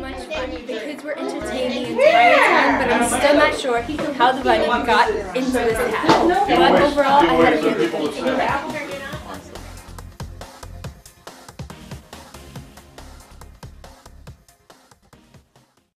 much fun. The kids were entertained the entire time, but I'm still not sure how the bunny got into this hat. But overall, I had a really good time.